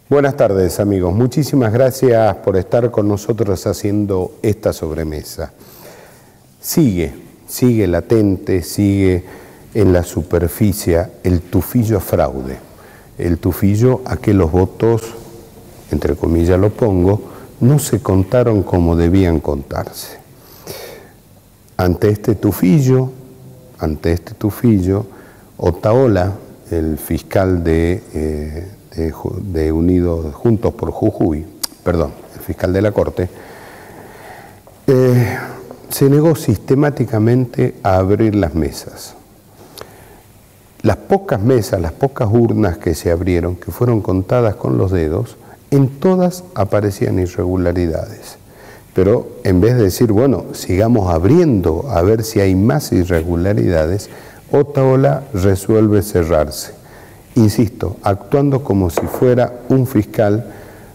Buenas tardes, amigos. Muchísimas gracias por estar con nosotros haciendo esta sobremesa. Sigue latente, sigue en la superficie el tufillo a fraude. El tufillo a que los votos, entre comillas lo pongo, no se contaron como debían contarse. Ante este tufillo, Otaola, el fiscal de Unidos Juntos por Jujuy, el fiscal de la Corte, se negó sistemáticamente a abrir las mesas. Las pocas mesas, las pocas urnas que se abrieron, que fueron contadas con los dedos, en todas aparecían irregularidades. Pero en vez de decir, bueno, sigamos abriendo a ver si hay más irregularidades, Otaola resuelve cerrarse. Insisto, actuando como si fuera un fiscal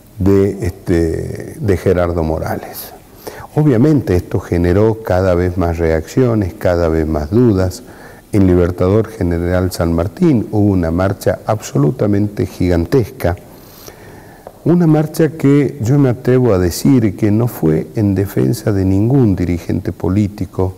de Gerardo Morales. Obviamente esto generó cada vez más reacciones, cada vez más dudas. En Libertador General San Martín hubo una marcha absolutamente gigantesca, una marcha que yo me atrevo a decir que no fue en defensa de ningún dirigente político,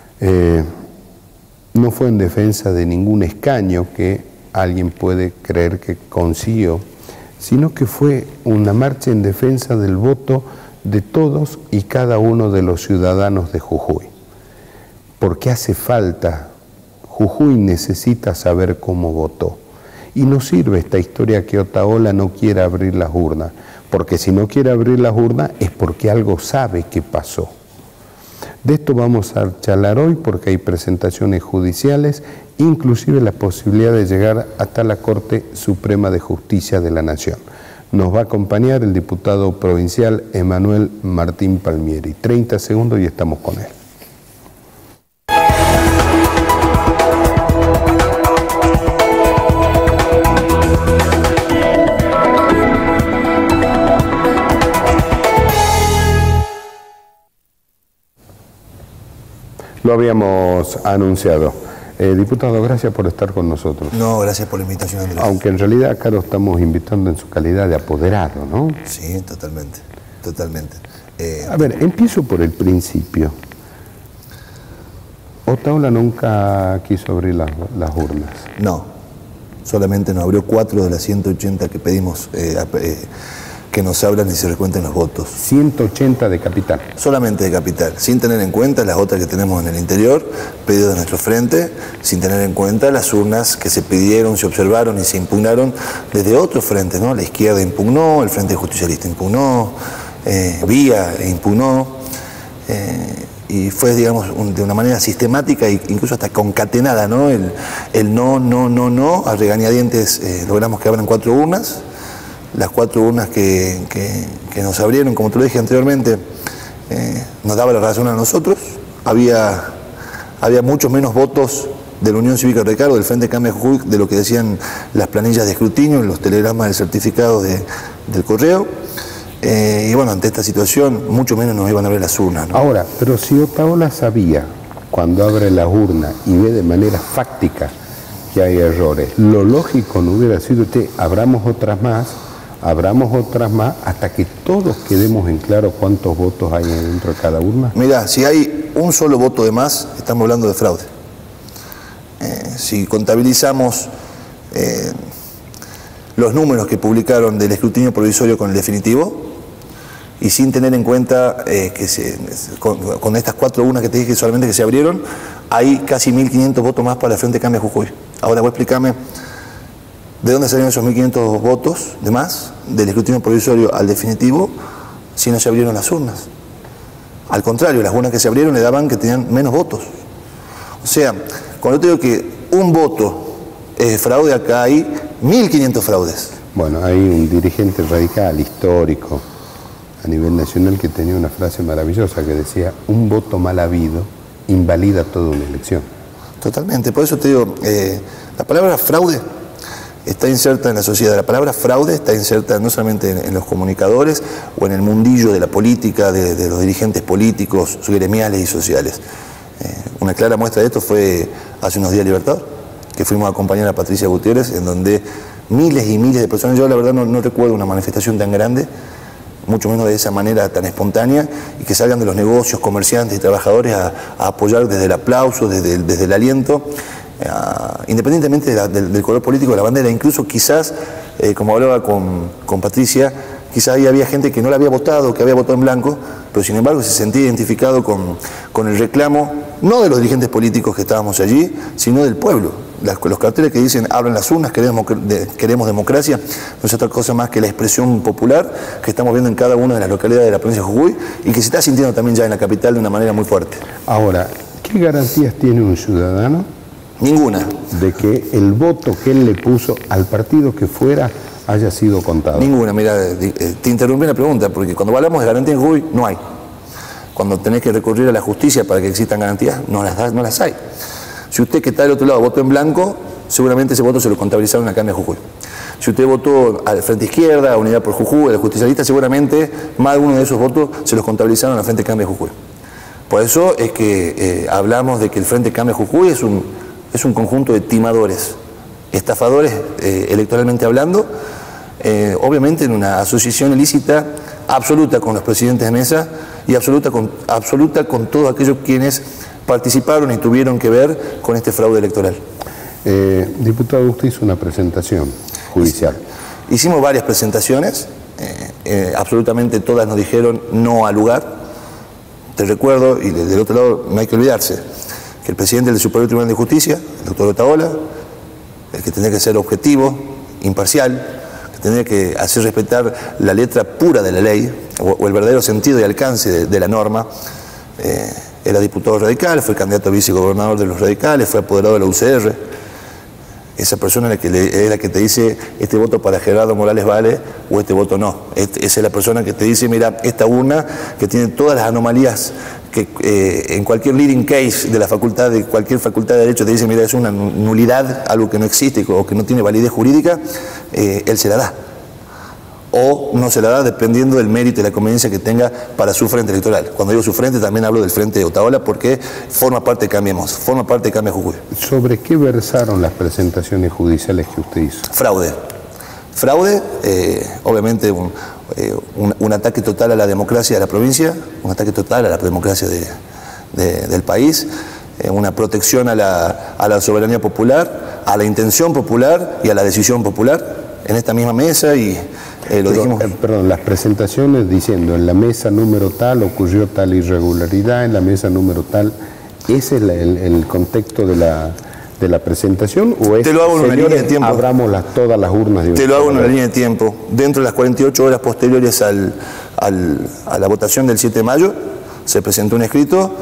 no fue en defensa de ningún escaño que alguien puede creer que consiguió, sino que fue una marcha en defensa del voto de todos y cada uno de los ciudadanos de Jujuy. Porque hace falta, Jujuy necesita saber cómo votó. Y no sirve esta historia que Otaola no quiera abrir las urnas, porque si no quiere abrir las urnas es porque algo sabe que pasó. De esto vamos a charlar hoy porque hay presentaciones judiciales, inclusive la posibilidad de llegar hasta la Corte Suprema de Justicia de la Nación. Nos va a acompañar el diputado provincial Emanuel Martín Palmieri. 30 segundos y estamos con él. Lo habíamos anunciado. Diputado, gracias por estar con nosotros. No, gracias por la invitación, Andrés. Aunque en realidad acá lo estamos invitando en su calidad de apoderado, ¿no? Sí, totalmente, totalmente. A ver, empiezo por el principio. Otaola nunca quiso abrir las urnas. No, solamente nos abrió 4 de las 180 que pedimos que nos abran y se recuenten los votos. 180 de capital. Solamente de capital, sin tener en cuenta las otras que tenemos en el interior, pedido de nuestro frente, sin tener en cuenta las urnas que se pidieron, se observaron y se impugnaron desde otros frentes, ¿no? La izquierda impugnó, el Frente Justicialista impugnó, Vía impugnó, y fue, digamos, de una manera sistemática e incluso hasta concatenada, ¿no? El no, a regañadientes logramos que abran 4 urnas. Las 4 urnas que nos abrieron, como te lo dije anteriormente, nos daba la razón a nosotros. Había muchos menos votos de la Unión Cívica Recaro, del Frente Cambia Jujuy, de lo que decían las planillas de escrutinio, los telegramas de certificado del correo. Y bueno, ante esta situación, mucho menos nos iban a abrir las urnas, ¿no? Ahora, pero si Otaola sabía, cuando abre las urnas y ve de manera fáctica que hay errores, lo lógico no hubiera sido que abramos otras más, hasta que todos quedemos en claro cuántos votos hay dentro de cada urna? Mirá, si hay un solo voto de más, estamos hablando de fraude. Si contabilizamos los números que publicaron del escrutinio provisorio con el definitivo, y sin tener en cuenta con estas 4 urnas que te dije solamente que se abrieron, hay casi 1.500 votos más para el Frente Cambia Jujuy. Ahora voy a explicarme de dónde salieron esos 1.500 votos de más, del escrutinio provisorio al definitivo, si no se abrieron las urnas. Al contrario, las urnas que se abrieron le daban que tenían menos votos. O sea, cuando yo te digo que un voto es fraude, acá hay 1.500 fraudes. Bueno, hay un dirigente radical, histórico, a nivel nacional, que tenía una frase maravillosa que decía: un voto mal habido invalida toda una elección. Totalmente, por eso te digo, la palabra fraude está inserta en la sociedad. La palabra fraude está inserta no solamente en los comunicadores o en el mundillo de la política, de los dirigentes políticos, gremiales y sociales. Una clara muestra de esto fue hace unos días Libertador, que fuimos a acompañar a Patricia Gutiérrez, en donde miles y miles de personas. Yo la verdad no recuerdo una manifestación tan grande, mucho menos de esa manera tan espontánea, y que salgan de los negocios, comerciantes y trabajadores a apoyar desde el aplauso, desde el aliento, independientemente del color político de la bandera. Incluso quizás, como hablaba con Patricia, quizás ahí había gente que no la había votado, que había votado en blanco, pero sin embargo se sentía identificado con el reclamo, no de los dirigentes políticos que estábamos allí, sino del pueblo. Los carteles que dicen abran las urnas, queremos democracia, no es otra cosa más que la expresión popular que estamos viendo en cada una de las localidades de la provincia de Jujuy y que se está sintiendo también ya en la capital de una manera muy fuerte. Ahora, ¿qué garantías tiene un ciudadano? Ninguna. De que el voto que él le puso al partido que fuera haya sido contado. Ninguna. Mira, te interrumpí la pregunta, porque cuando hablamos de garantía en Jujuy, no hay. Cuando tenés que recurrir a la justicia para que existan garantías, no las hay. Si usted que está del otro lado votó en blanco, seguramente ese voto se lo contabilizaron acá en Jujuy. Si usted votó al Frente Izquierda, a Unidad por Jujuy, a los justicialistas, seguramente más de uno de esos votos se los contabilizaron al Frente Cambia Jujuy. Por eso es que hablamos de que el Frente Cambia Jujuy es un conjunto de timadores, estafadores electoralmente hablando, obviamente en una asociación ilícita absoluta con los presidentes de mesa y absoluta con todos aquellos quienes participaron y tuvieron que ver con este fraude electoral. Diputado, usted hizo una presentación judicial. Hicimos varias presentaciones, absolutamente todas nos dijeron no al lugar. Te recuerdo, y del otro lado no hay que olvidarse, que el presidente del Superior Tribunal de Justicia, el doctor Otaola, el que tendría que ser objetivo, imparcial, que tendría que hacer respetar la letra pura de la ley, o el verdadero sentido y alcance de la norma, era diputado radical, fue candidato a vicegobernador de los radicales, fue apoderado de la UCR. Esa persona es la que te dice este voto para Gerardo Morales vale o este voto no. Esa es la persona que te dice, mira, esta urna que tiene todas las anomalías que en cualquier leading case de cualquier facultad de Derecho te dice, mira, es una nulidad, algo que no existe o que no tiene validez jurídica, él se la da. O no se la da dependiendo del mérito y la conveniencia que tenga para su frente electoral. Cuando digo su frente también hablo del frente de Otaola porque forma parte de Cambiemos, forma parte de Cambia Jujuy. ¿Sobre qué versaron las presentaciones judiciales que usted hizo? Fraude, obviamente un ataque total a la democracia de la provincia, un ataque total a la democracia del país, una protección a la soberanía popular, a la intención popular y a la decisión popular en esta misma mesa y dijimos. Perdón, las presentaciones diciendo en la mesa número tal ocurrió tal irregularidad, en la mesa número tal, ¿ese es el contexto de la presentación o es, te lo hago en una línea de tiempo, abramos todas las urnas de te lo hago en una línea de tiempo, dentro de las 48 horas posteriores a la votación del 7 de mayo, se presentó un escrito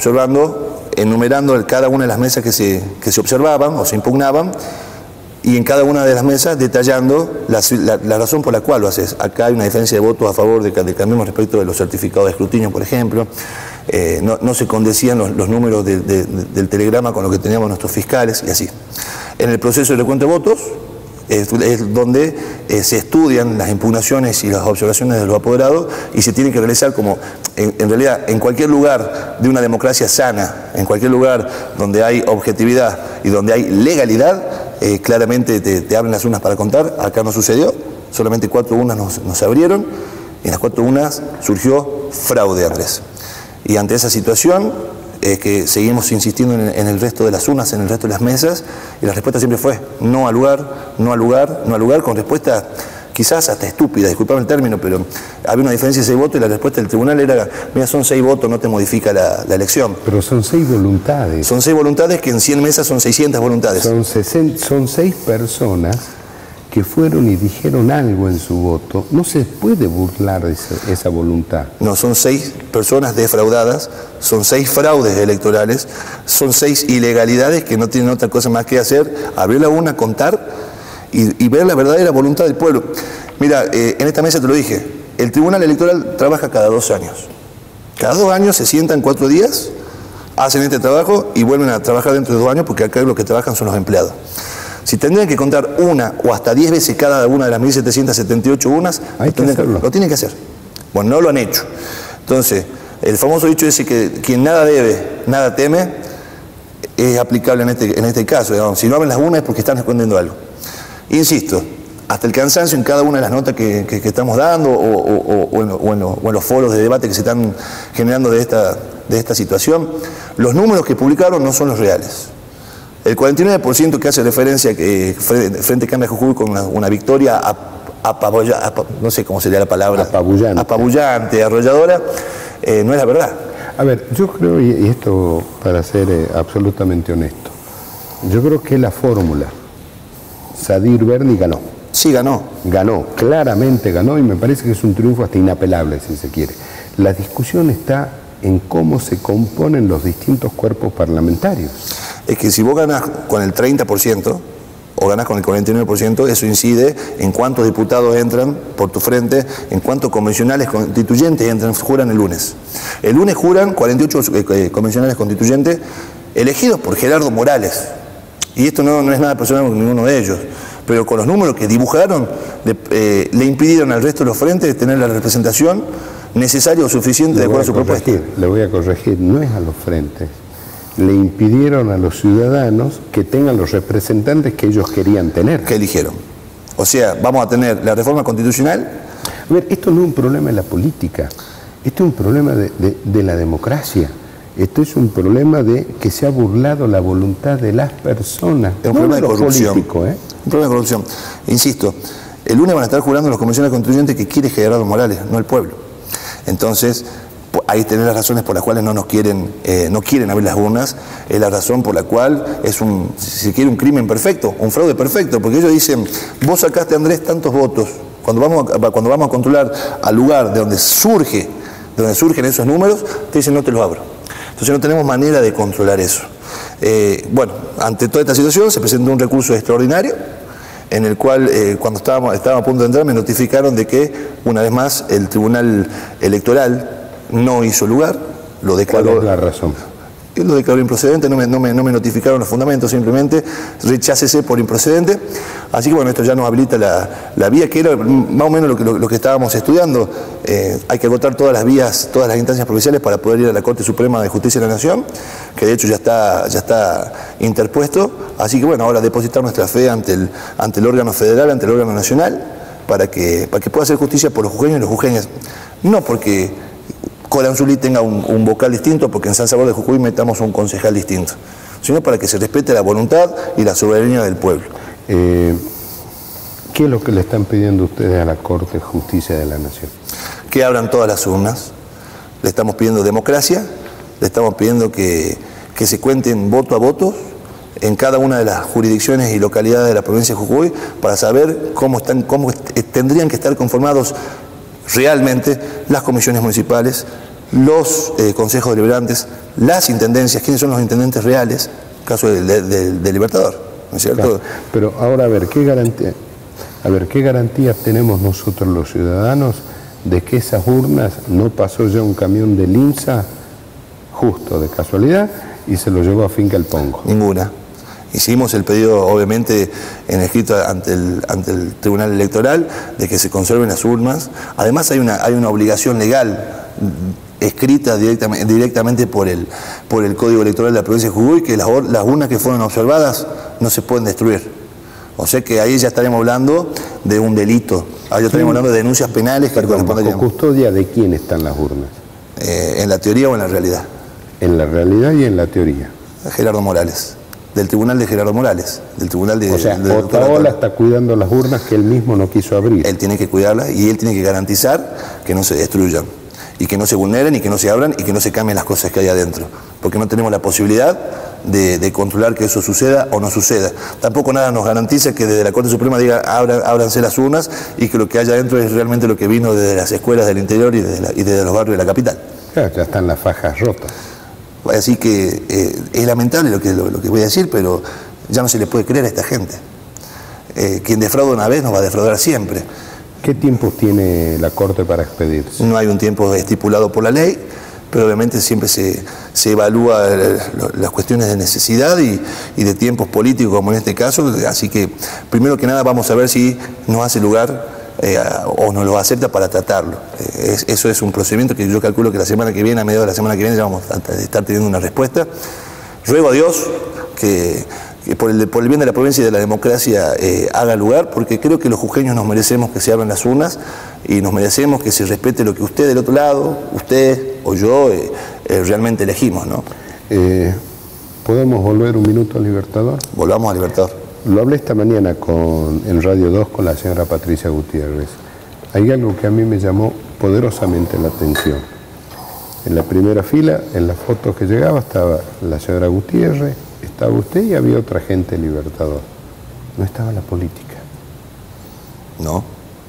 enumerando cada una de las mesas que se observaban o se impugnaban, y en cada una de las mesas detallando la razón por la cual lo haces. Acá hay una diferencia de votos a favor de Cambiemos respecto de los certificados de escrutinio, por ejemplo. No se condecían los números del telegrama con lo que teníamos nuestros fiscales y así. En el proceso de recuento de votos es donde se estudian las impugnaciones y las observaciones de los apoderados y se tiene que realizar como, en realidad, en cualquier lugar de una democracia sana, en cualquier lugar donde hay objetividad y donde hay legalidad, claramente te abren las urnas para contar. Acá no sucedió, solamente 4 urnas nos abrieron y en las 4 urnas surgió fraude, Andrés. Y ante esa situación que seguimos insistiendo en el resto de las urnas, en el resto de las mesas, y la respuesta siempre fue no al lugar, no al lugar, no al lugar, con respuesta quizás hasta estúpida, disculpame el término, pero había una diferencia de 6 votos y la respuesta del tribunal era, mira, son 6 votos, no te modifica la elección. Pero son 6 voluntades. Son 6 voluntades que en 100 mesas son 600 voluntades. Son 6 personas que fueron y dijeron algo en su voto. No se puede burlar de esa voluntad. No, son 6 personas defraudadas, son 6 fraudes electorales, son 6 ilegalidades que no tienen otra cosa más que hacer, abrir la urna, contar y ver la verdadera voluntad del pueblo. Mira, en esta mesa te lo dije, el Tribunal Electoral trabaja cada 2 años. Cada 2 años se sientan 4 días, hacen este trabajo y vuelven a trabajar dentro de 2 años porque acá los que trabajan son los empleados. Si tendrían que contar una o hasta 10 veces cada una de las 1.778 urnas, lo tienen que hacer. Bueno, no lo han hecho. Entonces, el famoso dicho ese que quien nada debe, nada teme, es aplicable en este caso. Digamos. Si no abren las urnas es porque están escondiendo algo. Insisto, hasta el cansancio en cada una de las notas que estamos dando o en los foros de debate que se están generando de esta situación. Los números que publicaron no son los reales. El 49% que hace referencia que Frente Cambia Jujuy con una victoria no sé cómo sería la palabra, apabullante, arrolladora, no es la verdad. A ver, yo creo, y esto para ser absolutamente honesto, yo creo que la fórmula Sadir Berni ganó. Sí, ganó. Ganó, claramente ganó, y me parece que es un triunfo hasta inapelable, si se quiere. La discusión está en cómo se componen los distintos cuerpos parlamentarios. Es que si vos ganás con el 30% o ganás con el 49%, eso incide en cuántos diputados entran por tu frente, en cuántos convencionales constituyentes entran, juran el lunes. El lunes juran 48 convencionales constituyentes elegidos por Gerardo Morales. Y esto no es nada personal con ninguno de ellos, pero con los números que dibujaron le impidieron al resto de los frentes tener la representación necesaria o suficiente de acuerdo a su propuesta. Le voy a corregir, no es a los frentes. Le impidieron a los ciudadanos que tengan los representantes que ellos querían tener. Que eligieron. O sea, vamos a tener la reforma constitucional. A ver, esto no es un problema de la política, esto es un problema de la democracia. Esto es un problema de que se ha burlado la voluntad de las personas. Es un problema de corrupción. Un problema de corrupción. Insisto, el lunes van a estar jurando los convencionales constituyentes que quiere Gerardo Morales, no el pueblo. Entonces, ahí tenés las razones por las cuales no quieren abrir las urnas, es la razón por la cual es si se quiere, un crimen perfecto, un fraude perfecto, porque ellos dicen, vos sacaste, Andrés, tantos votos, cuando vamos a controlar al lugar de donde surgen esos números, te dicen no te los abro. Entonces no tenemos manera de controlar eso. Bueno, ante toda esta situación se presentó un recurso extraordinario, en el cual cuando estaba a punto de entrar me notificaron de que, una vez más, el Tribunal Electoral no hizo lugar, lo declaró. ¿Cuál es la razón? Lo declaró improcedente, no me notificaron los fundamentos, simplemente rechácese por improcedente. Así que bueno, esto ya nos habilita la vía, que era más o menos lo que estábamos estudiando. Hay que agotar todas las vías, todas las instancias provinciales para poder ir a la Corte Suprema de Justicia de la Nación, que de hecho ya está interpuesto. Así que bueno, ahora depositar nuestra fe ante el órgano federal, ante el órgano nacional, para que pueda hacer justicia por los jujeños y los jujeñas. No porque Colanzulí tenga un vocal distinto, porque en San Salvador de Jujuy metamos un concejal distinto, sino para que se respete la voluntad y la soberanía del pueblo. ¿Qué es lo que le están pidiendo ustedes a la Corte de Justicia de la Nación? Que abran todas las urnas. Le estamos pidiendo democracia, le estamos pidiendo que se cuenten voto a voto en cada una de las jurisdicciones y localidades de la provincia de Jujuy, para saber cómo tendrían que estar conformados realmente las comisiones municipales, los consejos deliberantes, las intendencias, quiénes son los intendentes reales, caso del Libertador, ¿no es cierto? Claro. Pero ahora, ¿qué garantías tenemos nosotros los ciudadanos de que esas urnas no pasó ya un camión del INSA justo de casualidad y se lo llevó a Finca El Pongo? Ninguna. Hicimos el pedido, obviamente, en escrito ante el Tribunal Electoral, de que se conserven las urnas. Además hay una obligación legal escrita directamente por el Código Electoral de la provincia de Jujuy, que las urnas que fueron observadas no se pueden destruir. O sea que ahí ya estaremos hablando de un delito. Ahí ya estaremos hablando de denuncias penales que corresponden. ¿Bajo custodia de quién están las urnas? ¿En la teoría o en la realidad? En la realidad y en la teoría. Gerardo Morales. Del tribunal de Gerardo Morales, del tribunal de... O sea, Otaola está cuidando las urnas que él mismo no quiso abrir. Él tiene que cuidarlas y él tiene que garantizar que no se destruyan, y que no se vulneren, y que no se abran, y que no se cambien las cosas que hay adentro. Porque no tenemos la posibilidad de controlar que eso suceda o no suceda. Tampoco nada nos garantiza que desde la Corte Suprema diga ábranse las urnas, y que lo que haya adentro es realmente lo que vino desde las escuelas del interior y desde los barrios de la capital. Claro, ya están las fajas rotas. Así que es lamentable lo que voy a decir, pero ya no se le puede creer a esta gente. Quien defrauda una vez nos va a defraudar siempre. ¿Qué tiempo tiene la Corte para expedirse? No hay un tiempo estipulado por la ley, pero obviamente siempre se evalúa las cuestiones de necesidad y de tiempos políticos, como en este caso. Así que, primero que nada, vamos a ver si nos hace lugar o nos lo acepta para tratarlo. Eso es un procedimiento que yo calculo que la semana que viene, a mediados de la semana que viene, ya vamos a estar teniendo una respuesta. Ruego a Dios que por el bien de la provincia y de la democracia haga lugar, porque creo que los jujeños nos merecemos que se abran las urnas y nos merecemos que se respete lo que usted del otro lado, usted o yo, realmente elegimos, ¿no? ¿Podemos volver un minuto al Libertador? Volvamos al Libertador. Lo hablé esta mañana en Radio 2 con la señora Patricia Gutiérrez. Hay algo que a mí me llamó poderosamente la atención. En la primera fila, en la foto que llegaba, estaba la señora Gutiérrez, estaba usted y había otra gente Libertador. No estaba la política. No.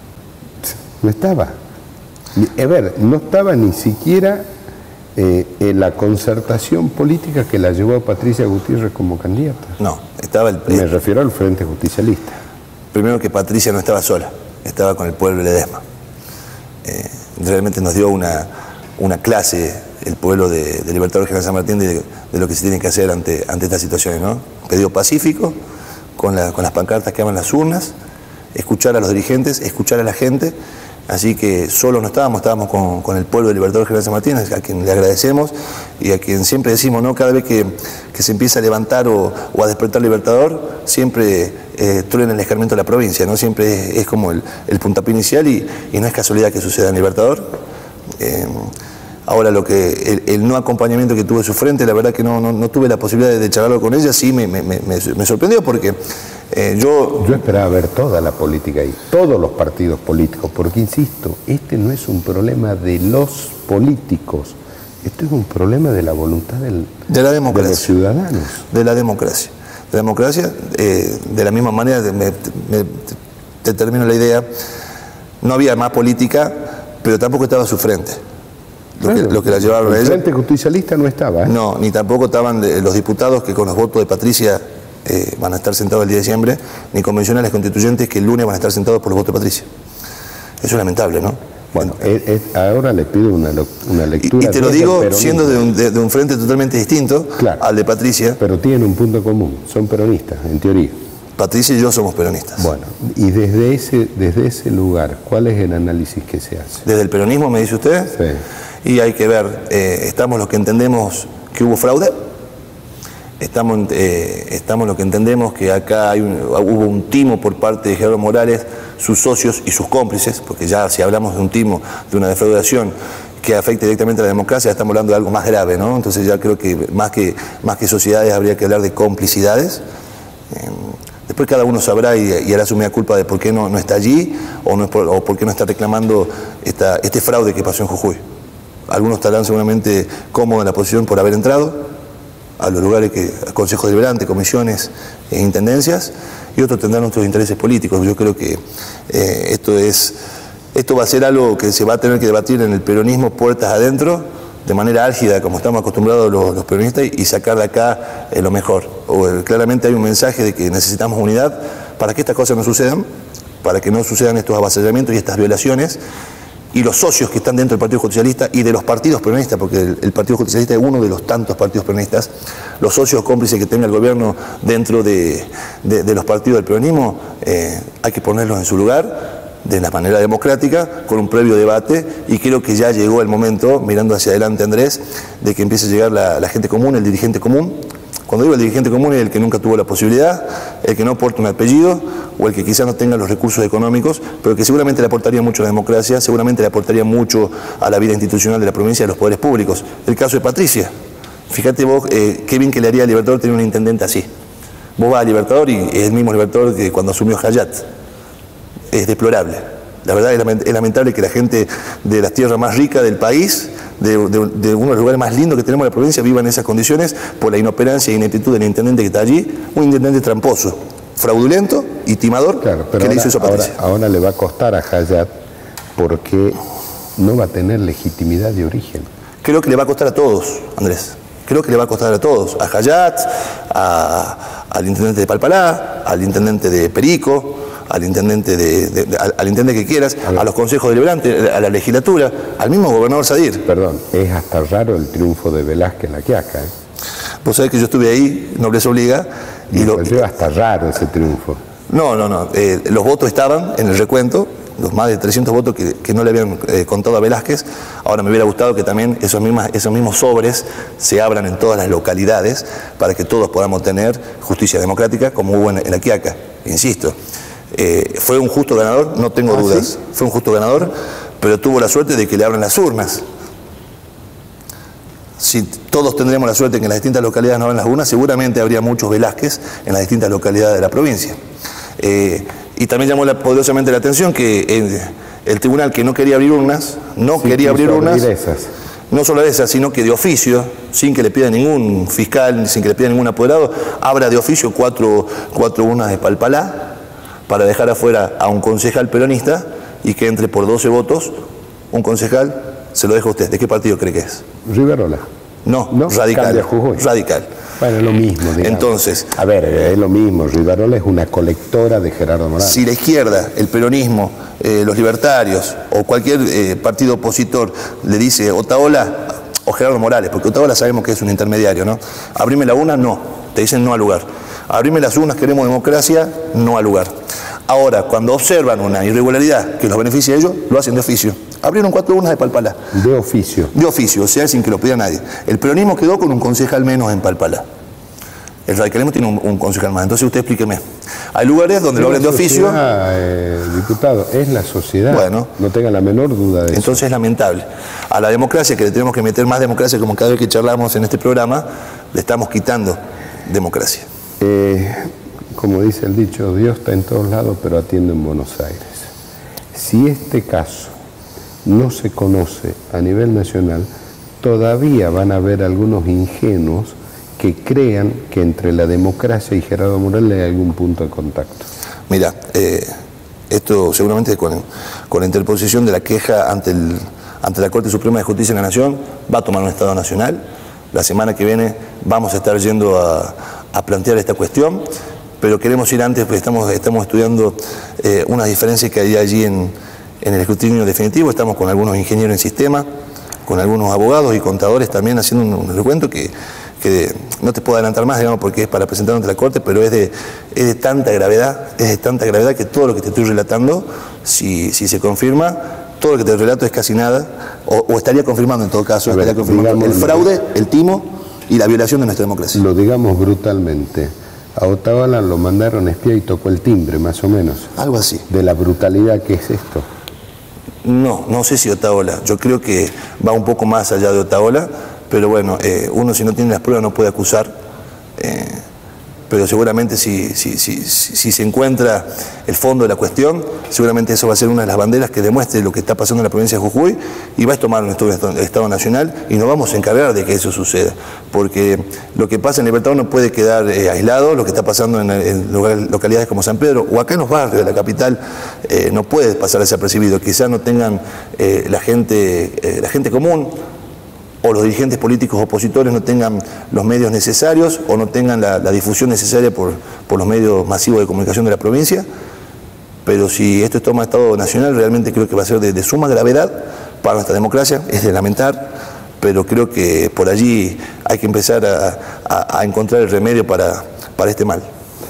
No estaba. A ver, no estaba ni siquiera en la concertación política que la llevó a Patricia Gutiérrez como candidata. No, estaba me refiero al Frente Justicialista. Primero que Patricia no estaba sola, estaba con el pueblo de Ledesma. Realmente nos dio una clase el pueblo de Libertador General San Martín de lo que se tiene que hacer ante estas situaciones, ¿no? Un pedido pacífico, con las pancartas que aman las urnas, escuchar a los dirigentes, escuchar a la gente. Así que solos no estábamos con el pueblo de Libertador General San Martín, a quien le agradecemos y a quien siempre decimos, ¿no? Cada vez que se empieza a levantar o a despertar Libertador, siempre truena el escarmiento de la provincia, ¿no? Siempre es como el puntapié inicial y no es casualidad que suceda en Libertador. Ahora el no acompañamiento que tuvo de su frente, la verdad que no tuve la posibilidad de charlarlo con ella, sí me sorprendió porque yo esperaba ver toda la política ahí, todos los partidos políticos, porque insisto, este no es un problema de los políticos, esto es un problema de la voluntad de la democracia, de los ciudadanos. De la democracia. De la democracia, de la misma manera, te termino la idea, no había más política, pero tampoco estaba a su frente. Lo que la llevaron a ella. El Frente Justicialista no estaba. No, ni tampoco estaban los diputados que con los votos de Patricia van a estar sentados el 10 de diciembre, ni convencionales constituyentes que el lunes van a estar sentados por los votos de Patricia. Eso es lamentable, ¿no? Bueno, ahora le pido una lectura. Y te lo digo siendo de un frente totalmente distinto, claro, al de Patricia. Pero tienen un punto común, son peronistas, en teoría. Patricia y yo somos peronistas. Bueno, y desde ese lugar, ¿cuál es el análisis que se hace? ¿Desde el peronismo, me dice usted? Sí. Y hay que ver, estamos los que entendemos que hubo fraude, estamos los que entendemos que acá hubo un timo por parte de Gerardo Morales, sus socios y sus cómplices, porque ya si hablamos de un timo, de una defraudación que afecte directamente a la democracia, estamos hablando de algo más grave, ¿no? Entonces ya creo que más que sociedades habría que hablar de complicidades. Después cada uno sabrá y hará su mea culpa de por qué no está allí o por qué no está reclamando este fraude que pasó en Jujuy. Algunos estarán seguramente cómodos en la posición por haber entrado a los lugares consejos deliberantes, comisiones e intendencias, y otros tendrán otros intereses políticos. Yo creo que esto va a ser algo que se va a tener que debatir en el peronismo puertas adentro, de manera álgida, como estamos acostumbrados los peronistas, y sacar de acá lo mejor. Claramente hay un mensaje de que necesitamos unidad para que estas cosas no sucedan, para que no sucedan estos avasallamientos y estas violaciones. Y los socios que están dentro del Partido Justicialista y de los partidos peronistas, porque el Partido Justicialista es uno de los tantos partidos peronistas, los socios cómplices que tenga el gobierno dentro de los partidos del peronismo, hay que ponerlos en su lugar de la manera democrática, con un previo debate, y creo que ya llegó el momento, mirando hacia adelante Andrés, de que empiece a llegar la gente común, el dirigente común. Cuando digo el dirigente común es el que nunca tuvo la posibilidad, el que no porta un apellido o el que quizás no tenga los recursos económicos, pero que seguramente le aportaría mucho a la democracia, seguramente le aportaría mucho a la vida institucional de la provincia y a los poderes públicos. El caso de Patricia. Fíjate vos qué bien que le haría a Libertador tener un intendente así. Vos vas a Libertador y es el mismo Libertador que cuando asumió Hayat. Es deplorable. La verdad es lamentable que la gente de las tierras más ricas del país, de uno de los lugares más lindos que tenemos en la provincia, viva en esas condiciones por la inoperancia e ineptitud del intendente que está allí, un intendente tramposo, fraudulento y timador, claro, pero que le hizo eso a Patricia. Ahora le va a costar a Hayat porque no va a tener legitimidad de origen. Creo que le va a costar a todos, Andrés. Creo que le va a costar a todos, a Hayat, al intendente de Palpalá, al intendente de Perico, al intendente al intendente que quieras, a los consejos deliberantes, a la legislatura, al mismo gobernador Sadir. Perdón, es hasta raro el triunfo de Velázquez La Quiaca. Vos sabés que yo estuve ahí, Nobleza Obliga. Y hasta raro ese triunfo. No. Los votos estaban en el recuento, los más de 300 votos que no le habían contado a Velázquez. Ahora me hubiera gustado que también esos mismos sobres se abran en todas las localidades para que todos podamos tener justicia democrática como hubo en La Quiaca. Insisto, fue un justo ganador, no tengo dudas, ¿sí? Fue un justo ganador, pero tuvo la suerte de que le abran las urnas. Si todos tendríamos la suerte de que en las distintas localidades no abran las urnas, seguramente habría muchos Velázquez en las distintas localidades de la provincia. Y también llamó poderosamente la atención que el tribunal, que no quería abrir urnas, no solo esas, sino que de oficio, sin que le pida ningún fiscal, sin que le pida ningún apoderado, abra de oficio cuatro urnas de Palpalá para dejar afuera a un concejal peronista y que entre por 12 votos un concejal. Se lo dejo a usted. ¿De qué partido cree que es? Riverola. No, Radical. Radical. Bueno, es lo mismo, digamos. Entonces, a ver, es lo mismo. Riverola es una colectora de Gerardo Morales. Si la izquierda, el peronismo, los libertarios o cualquier partido opositor le dice Otaola o Gerardo Morales, porque Otaola sabemos que es un intermediario, ¿no? Abrime la urna, no. Te dicen no al lugar. Abrime las urnas, queremos democracia, no al lugar. Ahora, cuando observan una irregularidad que los beneficia a ellos, lo hacen de oficio. Abrieron 4 urnas de Palpalá. De oficio. De oficio, o sea, sin que lo pida nadie. El peronismo quedó con un concejal menos en Palpalá. El radicalismo tiene un concejal más. Entonces usted explíqueme. Hay lugares donde lo abren de oficio. Diputado, es la sociedad. Bueno. No tenga la menor duda de eso. Entonces es lamentable. A la democracia, que le tenemos que meter más democracia, como cada vez que charlamos en este programa, le estamos quitando democracia. Como dice el dicho, Dios está en todos lados, pero atiende en Buenos Aires. Si este caso no se conoce a nivel nacional, todavía van a haber algunos ingenuos que crean que entre la democracia y Gerardo Morales hay algún punto de contacto. Mira, esto seguramente con la interposición de la queja ante la Corte Suprema de Justicia de la Nación va a tomar un Estado Nacional. La semana que viene vamos a estar yendo a plantear esta cuestión, pero queremos ir antes porque estamos estudiando unas diferencias que hay allí en el escrutinio definitivo. Estamos con algunos ingenieros en sistema, con algunos abogados y contadores también haciendo un recuento que no te puedo adelantar más, digamos, porque es para presentar ante la Corte, pero es de tanta gravedad que todo lo que te estoy relatando, si se confirma, todo lo que te relato es casi nada, o estaría confirmando en todo caso, estaría confirmando el fraude, el timo y la violación de nuestra democracia. Lo digamos brutalmente. A Otaola lo mandaron espía y tocó el timbre, más o menos. Algo así. De la brutalidad que es esto. No sé si Otaola. Yo creo que va un poco más allá de Otaola, pero bueno, uno si no tiene las pruebas no puede acusar. Pero seguramente si se encuentra el fondo de la cuestión, seguramente eso va a ser una de las banderas que demuestre lo que está pasando en la provincia de Jujuy y va a tomar nuestro Estado Nacional y nos vamos a encargar de que eso suceda. Porque lo que pasa en Libertador no puede quedar aislado, lo que está pasando en localidades como San Pedro o acá en los barrios de la capital no puede pasar desapercibido. Quizás no tengan la gente común o los dirigentes políticos opositores no tengan los medios necesarios o no tengan la difusión necesaria por los medios masivos de comunicación de la provincia, pero si esto toma Estado Nacional, realmente creo que va a ser de suma gravedad para nuestra democracia, es de lamentar, pero creo que por allí hay que empezar a encontrar el remedio para este mal.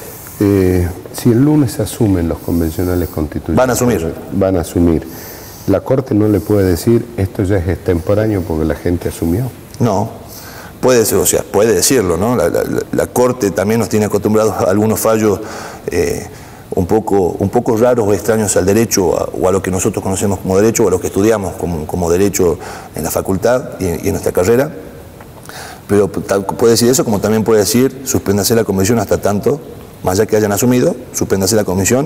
Si el lunes asumen los convencionales constituyentes... Van a asumir. La Corte no le puede decir esto ya es extemporáneo porque la gente asumió. No, puede ser, o sea, puede decirlo, ¿no? La Corte también nos tiene acostumbrados a algunos fallos un poco raros o extraños al derecho o a lo que nosotros conocemos como derecho o a lo que estudiamos como derecho en la facultad y en nuestra carrera. Pero puede decir eso, como también puede decir suspéndase la convención hasta tanto, más allá que hayan asumido, suspéndase la convención,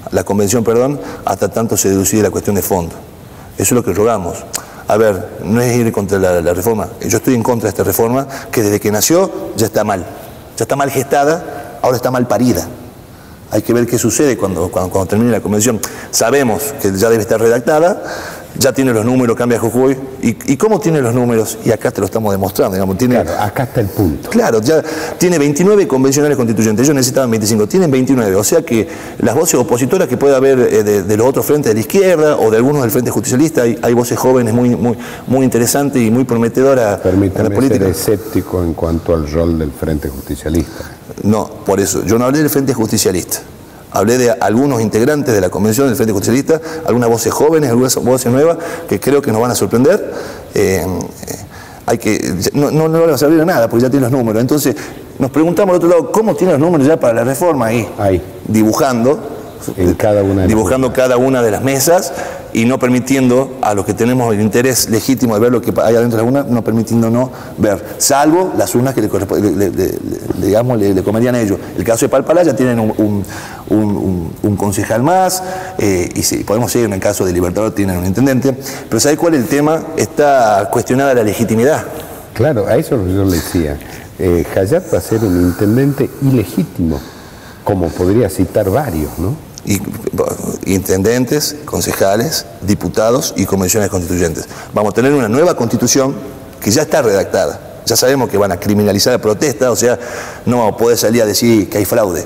hasta tanto se dilucide la cuestión de fondo. Eso es lo que rogamos. A ver, no es ir contra la reforma. Yo estoy en contra de esta reforma que desde que nació ya está mal. Ya está mal gestada, ahora está mal parida. Hay que ver qué sucede cuando termine la convención. Sabemos que ya debe estar redactada, ya tiene los números, cambia Jujuy. ¿Y cómo tiene los números? Y acá te lo estamos demostrando. Digamos, claro, acá está el punto. Claro, ya tiene 29 convencionales constituyentes. Ellos necesitaban 25, tienen 29. O sea que las voces opositoras que puede haber de los otros frentes de la izquierda o de algunos del Frente Justicialista, hay voces jóvenes muy interesantes y muy prometedoras en la política. Ser escéptico en cuanto al rol del Frente Justicialista. No, por eso. Yo no hablé del Frente Justicialista. Hablé de algunos integrantes de la convención del Frente Justicialista, algunas voces jóvenes, algunas voces nuevas, que creo que nos van a sorprender. No le va a servir a nada, porque ya tiene los números. Entonces, nos preguntamos al otro lado, ¿cómo tiene los números ya para la reforma? Ahí. Dibujando. Dibujando cada una de las mesas y no permitiendo a los que tenemos el interés legítimo de ver lo que hay adentro de la urna, no permitiéndonos ver, salvo las urnas que le comerían a ellos. El caso de Palpalá ya tienen un concejal más, y si podemos seguir en el caso de Libertador tienen un intendente, pero ¿sabe cuál es el tema? Está cuestionada la legitimidad. Claro, a eso yo le decía, Jayat va a ser un intendente ilegítimo, como podría citar varios, ¿no? Y intendentes, concejales, diputados y convenciones constituyentes. Vamos a tener una nueva constitución que ya está redactada. Ya sabemos que van a criminalizar la protesta, o sea, no vamos a poder salir a decir que hay fraude.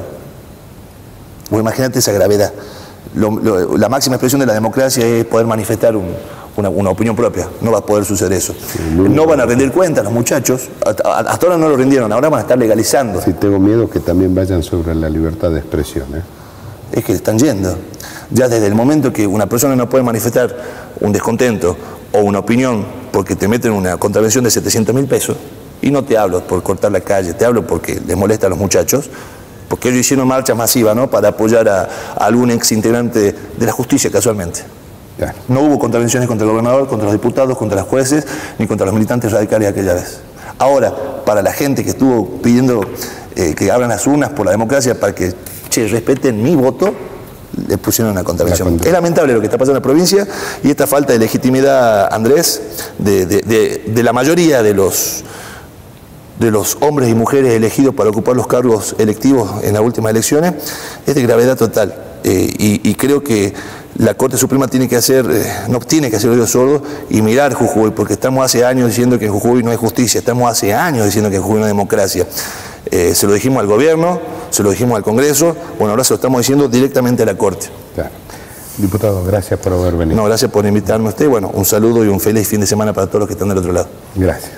O imagínate esa gravedad. La máxima expresión de la democracia es poder manifestar una opinión propia. No va a poder suceder eso. Sí, no van a rendir cuentas los muchachos. Hasta ahora no lo rindieron, ahora van a estar legalizando. Sí, tengo miedo que también vayan sobre la libertad de expresión, Es que están yendo. Ya desde el momento que una persona no puede manifestar un descontento o una opinión porque te meten una contravención de 700.000 pesos, y no te hablo por cortar la calle, te hablo porque les molesta a los muchachos, porque ellos hicieron marchas masivas, ¿no?, para apoyar a algún ex integrante de la justicia, casualmente. Claro. No hubo contravenciones contra el gobernador, contra los diputados, contra los jueces, ni contra los militantes radicales aquella vez. Ahora, para la gente que estuvo pidiendo que abran las urnas por la democracia para que respeten mi voto, le pusieron una contravención. Es lamentable lo que está pasando en la provincia y esta falta de legitimidad, Andrés, de la mayoría de los hombres y mujeres elegidos para ocupar los cargos electivos en las últimas elecciones, es de gravedad total. Y creo que la Corte Suprema tiene que hacer, no tiene que hacer oídos sordos y mirar Jujuy, porque estamos hace años diciendo que en Jujuy no hay justicia, estamos hace años diciendo que en Jujuy no hay democracia. Se lo dijimos al gobierno, se lo dijimos al Congreso, bueno, ahora se lo estamos diciendo directamente a la Corte. Claro. Diputado, gracias por haber venido. No, gracias por invitarme a usted. Bueno, un saludo y un feliz fin de semana para todos los que están del otro lado. Gracias.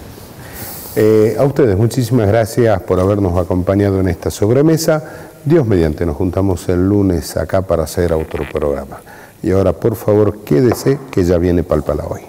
A ustedes, muchísimas gracias por habernos acompañado en esta sobremesa. Dios mediante, nos juntamos el lunes acá para hacer otro programa. Y ahora, por favor, quédese que ya viene Palpalá hoy.